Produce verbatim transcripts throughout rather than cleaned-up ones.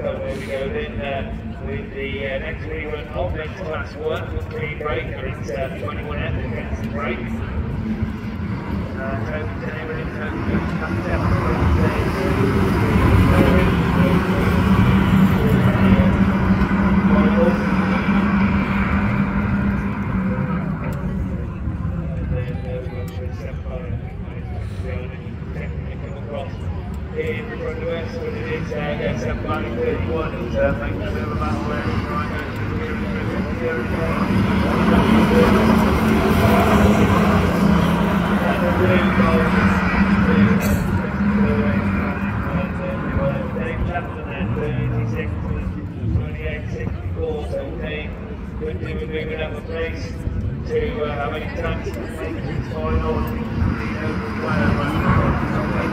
there we go then, uh, with the uh, next rerun of men's class one with three breaker. It's uh, twenty-one F against the break. Uh, Toby Taylor in Toby comes out. In front of us, when it is uh, seven by thirty-one, it's uh, making a bit of a battle there. It's trying to go to here and there. And the blue goal is Dave Chapman at thirty-six to twenty-eight sixty-four, so Dave could do with moving up a place to uh, have any chance to make it to the final. I think he's the open player right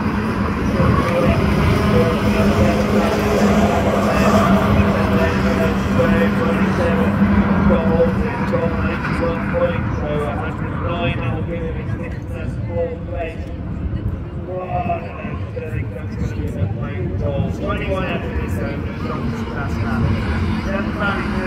twenty-seven goals in goal, ninety-one points, so one hundred and nine. That will give him his fifth fourth place. Oh, I don't think that's going to be enough playing goals. twenty-one after this, so no strong past that. seven